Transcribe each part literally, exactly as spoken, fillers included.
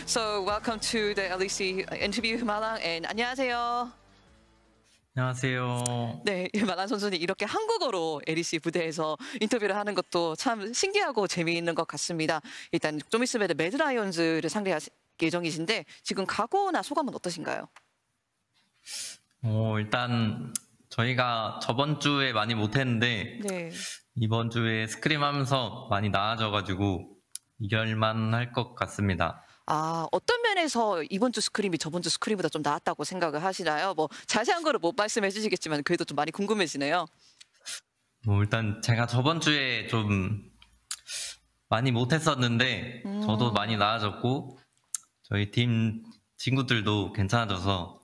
So welcome to the L E C interview, 마랑. And 안녕하세요. 안녕하세요. 네, 마랑 선수님 이렇게 한국어로 엘이씨 부대에서 인터뷰를 하는 것도 참 신기하고 재미있는 것 같습니다. 일단 좀 있으면 매드라이온즈를 상대할 예정이신데 지금 각오나 소감은 어떠신가요? 어, 일단 저희가 저번 주에 많이 못했는데 네. 이번 주에 스크림 하면서 많이 나아져가지고 이길만 할 것 같습니다. 아, 어떤 면에서 이번 주 스크림이 저번 주 스크림보다 좀 나았다고 생각을 하시나요? 뭐 자세한 거를 못 말씀해 주시겠지만 그래도 좀 많이 궁금해지네요. 뭐 일단 제가 저번 주에 좀 많이 못했었는데 음. 저도 많이 나아졌고 저희 팀 친구들도 괜찮아져서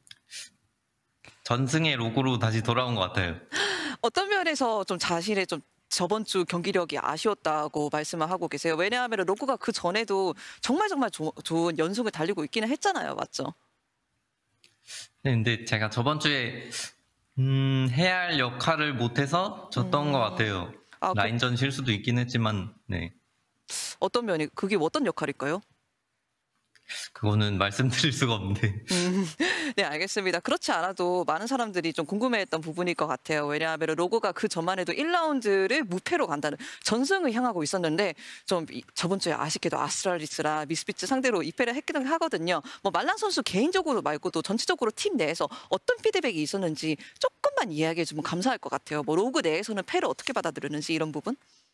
전승의 로고로 다시 돌아온 것 같아요. 어떤 면에서 좀 자신의 좀 저번 주 경기력이 아쉬웠다고 말씀을 하고 계세요? 왜냐하면 로코가 그 전에도 정말 정말 조, 좋은 연승을 달리고 있기는 했잖아요. 맞죠? 네, 근데 제가 저번 주에 음, 해야 할 역할을 못해서 졌던 음. 것 같아요. 아, 그, 라인전 실수도 있긴 했지만 네. 어떤 면이 그게 어떤 역할일까요? 그거는 말씀드릴 수가 없는데. 음, 네, 알겠습니다. 그렇지 않아도 많은 사람들이 좀 궁금해했던 부분일 것 같아요. 왜냐하면 로고가 그 전만 해도 일 라운드를 무패로 간다는 전승을 향하고 있었는데 좀 이, 저번 주에 아쉽게도 아스트랄리스라 미스피츠 상대로 이 패를 했기는 하거든요. 뭐 말랑 선수 개인적으로 말고도 전체적으로 팀 내에서 어떤 피드백이 있었는지 조금만 이야기해 주면 감사할 것 같아요. 뭐 로그 내에서는 패를 어떻게 받아들였는지 이런 부분?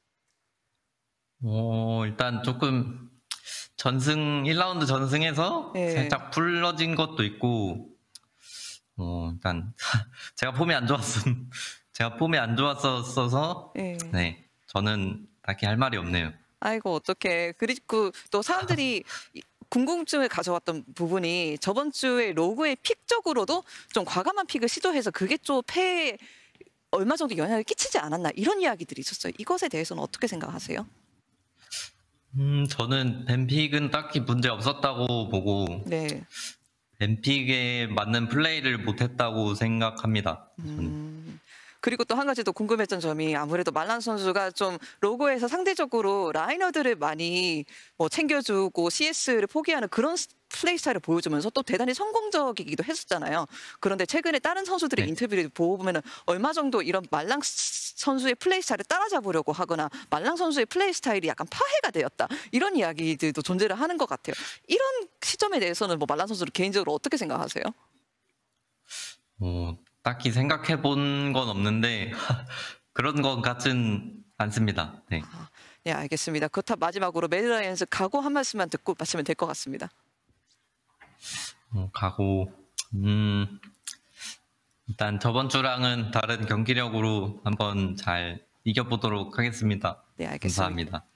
어, 일단 조금 전승 일 라운드 전승해서 네. 살짝 풀러진 것도 있고 어, 일단 제가 폼이 안 좋았음. 제가 폼이 안 좋았었어서 네. 네. 저는 딱히 할 말이 없네요. 아이고 어떡해. 그리고 또 사람들이 궁금증을 가져왔던 부분이 저번 주에 로그의 픽적으로도 좀 과감한 픽을 시도해서 그게 좀 패에 얼마 정도 영향을 끼치지 않았나 이런 이야기들이 있었어요. 이것에 대해서는 어떻게 생각하세요? 음, 저는 뱀픽은 딱히 문제 없었다고 보고 네. 뱀픽에 맞는 플레이를 못했다고 생각합니다. 저는. 음. 그리고 또 한 가지 더 궁금했던 점이 아무래도 말란 선수가 좀 로고에서 상대적으로 라이너들을 많이 뭐 챙겨주고 씨에스를 포기하는 그런 플레이 스타일을 보여주면서 또 대단히 성공적이기도 했었잖아요. 그런데 최근에 다른 선수들의 네. 인터뷰를 보면 얼마 정도 이런 말랑 선수의 플레이 스타일을 따라잡으려고 하거나 말랑 선수의 플레이 스타일이 약간 파해가 되었다. 이런 이야기들도 존재를 하는 것 같아요. 이런 시점에 대해서는 뭐 말랑 선수를 개인적으로 어떻게 생각하세요? 어, 딱히 생각해 본 건 없는데 그런 것 같진 않습니다. 네. 아, 네, 알겠습니다. 그렇다 마지막으로 매드라이언즈 각오 한 말씀만 듣고 마치면 될 것 같습니다. 어, 가고 음, 일단 저번 주랑은 다른 경기력으로 한번 잘 이겨보도록 하겠습니다. 네, 알겠습니다. 감사합니다.